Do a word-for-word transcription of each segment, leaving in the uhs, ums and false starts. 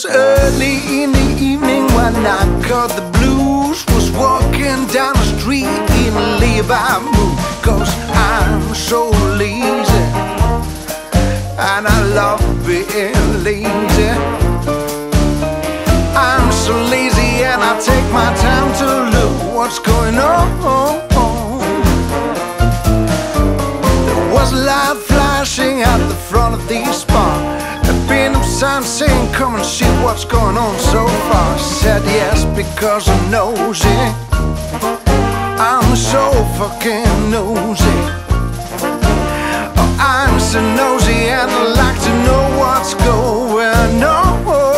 was early in the evening when I caught the blues. Was walking down the street in a lay-by mood, cause I'm so lazy and I love being lazy. I'm so lazy and I take my time to look what's going on. There was a light flashing at the front of the spot, a pin-up sign saying come and see what's going on so far. I said yes because I'm nosy, I'm so fucking nosy. Oh, I'm so nosy and I like to know what's going on.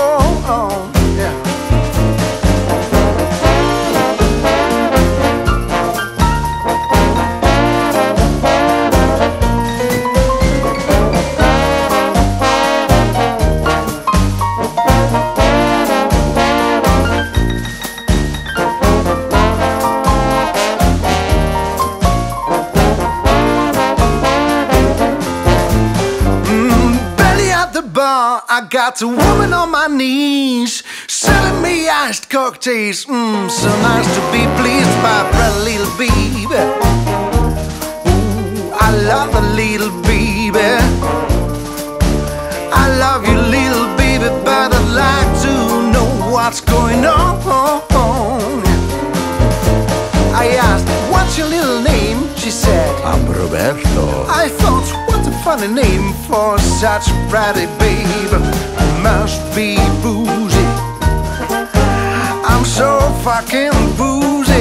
I got a woman on my knees selling me iced cocktails. Mmm, so nice to be pleased by a pretty little baby. Ooh, I love a little baby. I love you, little baby, but I'd like to know what's going on. I asked, what's your little name? She said, I'm Roberto. I thought, what a funny name for such a pretty babe. Must be boozy. I'm so fucking boozy.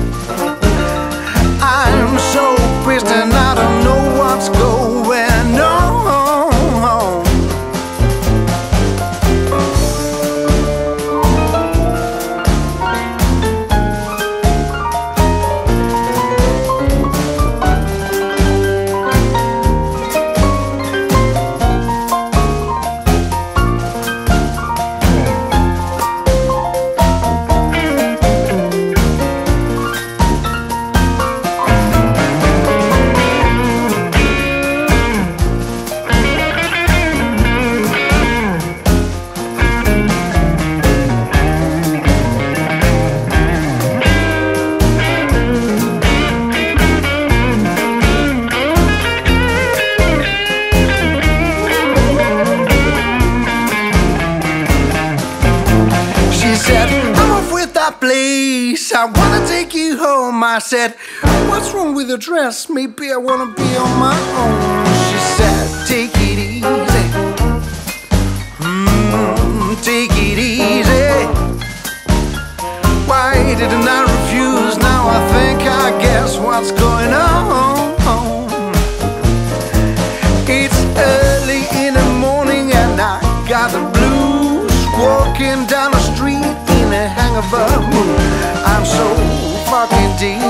I'm so pissed and I don't know what's going on. I wanna take you home. I said, what's wrong with the dress? Maybe I wanna be on my own. She said, take it easy. Mm, take it easy. Why didn't I refuse? Now I think I guess what's going on. It's early in the morning and I got the blues. Walking down the street in a hangover mood. I'm so fucking deep.